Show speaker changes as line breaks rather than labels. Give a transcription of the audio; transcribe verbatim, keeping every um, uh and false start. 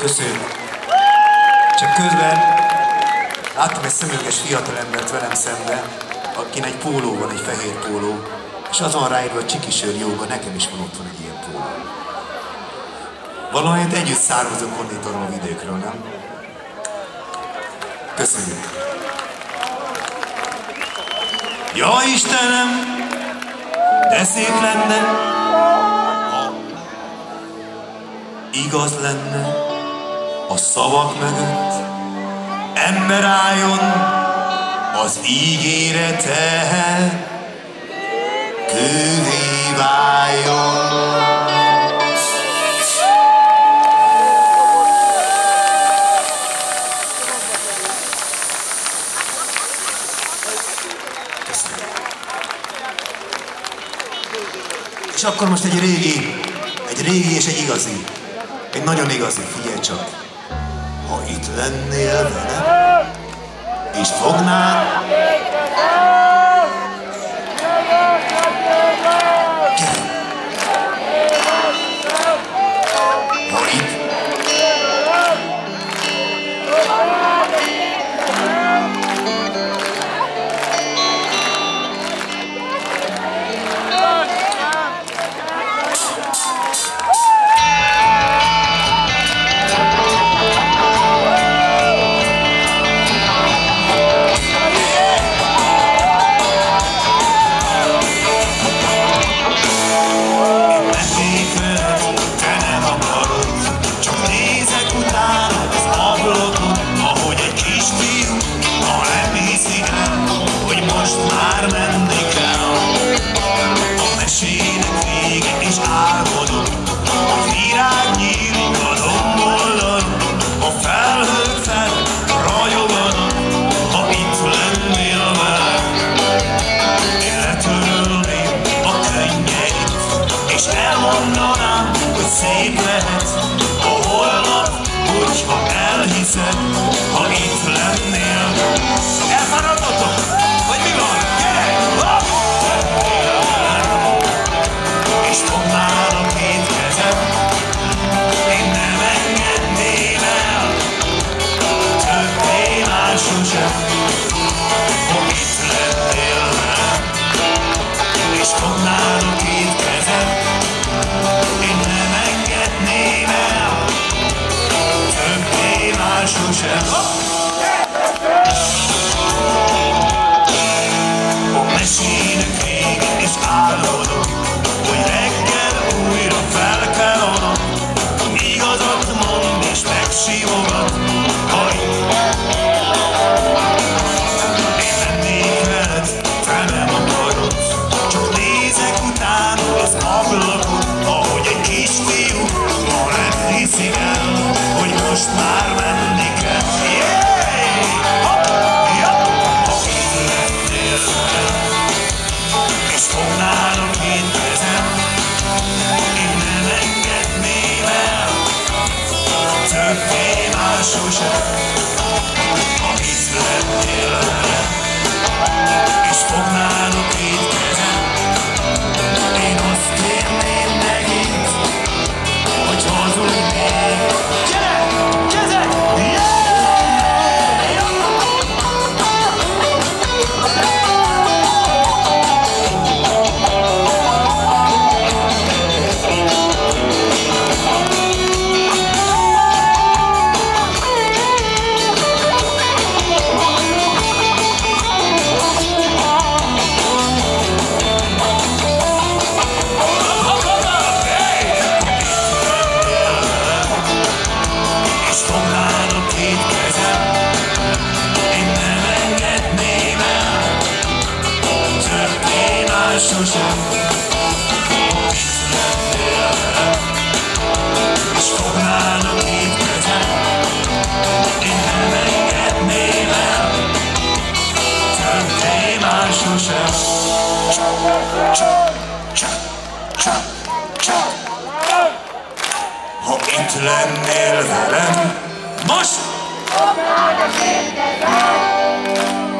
Köszönjük. Csak közben láttam egy szemüveges fiatalembert velem szemben, akinek egy póló van, egy fehér póló, és azon ráírva, hogy Csikisőr jóga, nekem is van otthon egy ilyen póló. Valamint együtt származunk onnét arról a vidékről, nem? Köszönjük. Ja Istenem, de szép lenne, ha igaz lenne a szavak mögött, ember álljon az ígérete, kővé váljon. És akkor most egy régi, egy régi és egy igazi, egy nagyon igazi, figyelj csak. Ha itt lennél velem, és fognád, gyere! Ha itt, szép lehet a holnap, hogyha elhiszed, ha itt lennél. Elfáradtatok? Vagy mi van? Gyere! Hopp! És fognád a két kezed, én nem engedném el többé már sosem, ha itt lennél velem. És fognád a két kezed, én nem engedném el többé már sosem. A mesének régen is álmodok, hogy reggel újra fel kell adom. Igazat mond és megsimogat, ha én lennék veled, te nem akarod. Csak nézek utána az ablakon, ahogy egy kisfiú, ma nem hiszi el, hogy most már menni kell. Yeah! Hopp! Ja! Ha itt lennél velem, és fognád a két kezem, én nem engedném el többé már sosem. Ha itt lennél velem, és fognád a két kezem, én azt kérném megint, hogy hazudnék. Gyere! Kezek! Yeah! Sosem, itt lennél velem, és fognád a két kezem, én nem engedném el többé már sosem. Ha itt lennél velem, most fognád a két kezem.